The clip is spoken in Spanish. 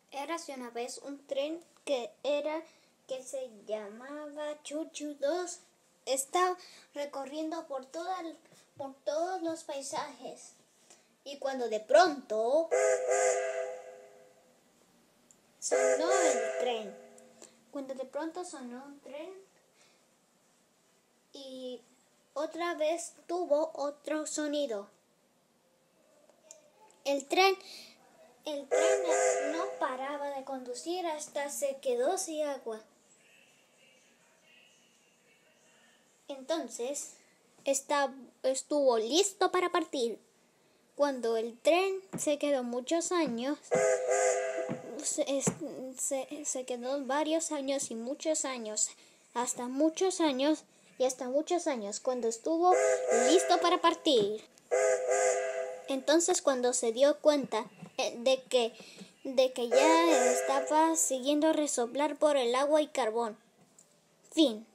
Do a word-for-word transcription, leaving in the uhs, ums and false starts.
Érase una vez un tren que era que se llamaba Chuchu dos. Estaba recorriendo por toda, por todos los paisajes. Y cuando de pronto sonó el tren. Cuando de pronto sonó un tren y otra vez tuvo otro sonido. El tren El tren no paraba de conducir hasta se quedó sin agua. Entonces está, estuvo listo para partir. Cuando el tren se quedó muchos años, se, se, se quedó varios años y muchos años, hasta muchos años y hasta muchos años, cuando estuvo listo para partir. Entonces cuando se dio cuenta de que, de que ya estaba siguiendo resoplar por el agua y carbón. Fin.